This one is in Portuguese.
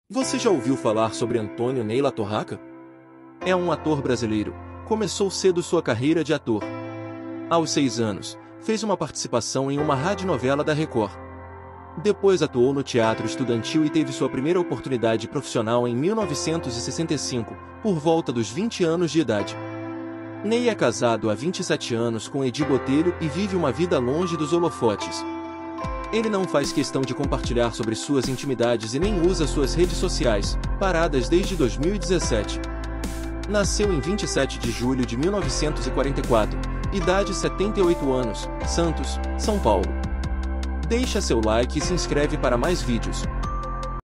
Você já ouviu falar sobre Antônio Ney Latorraca? É um ator brasileiro. Começou cedo sua carreira de ator. Aos 6 anos, fez uma participação em uma radionovela da Record. Depois atuou no teatro estudantil e teve sua primeira oportunidade profissional em 1965, por volta dos 20 anos de idade. Ney é casado há 27 anos com Edi Botelho e vive uma vida longe dos holofotes. Ele não faz questão de compartilhar sobre suas intimidades e nem usa suas redes sociais, paradas desde 2017. Nasceu em 27 de julho de 1944, idade 78 anos, Santos, São Paulo. Deixa seu like e se inscreve para mais vídeos.